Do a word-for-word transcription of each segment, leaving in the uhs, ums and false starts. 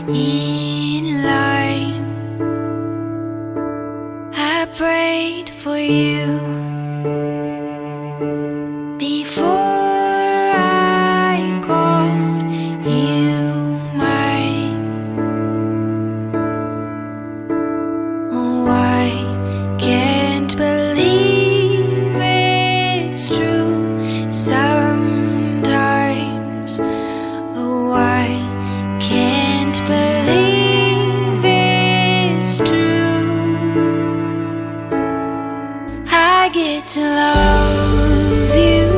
in line. I prayed for you before I called you mine. Oh, I can't believe it's true sometimes. Oh, I can't believe it's true. I get to love you.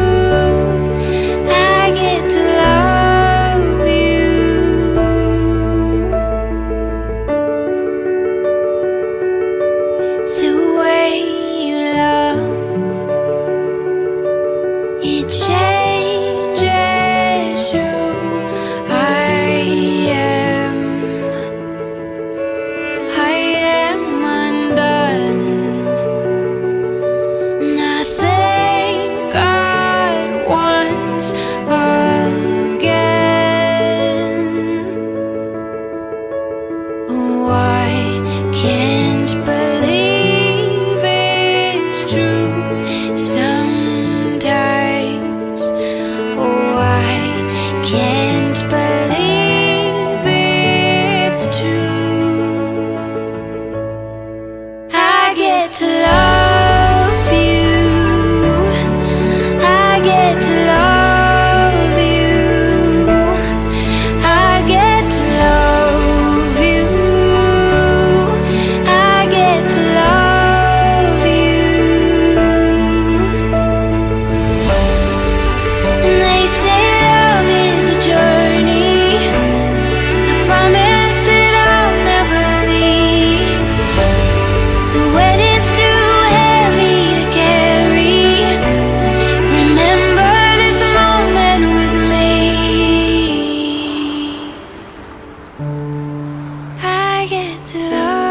I get to love you. The way you love, it changes who I am. I am undone. Nothing God wants again. Oh, I can't believe it's true sometimes. Oh, I can't believe it's true. I get to love you. I get to love you. I get to love you. I get to love you. And they say love is a journey. I promise that I'll never leave. But when it's too heavy to carry, remember this moment with me. I get to love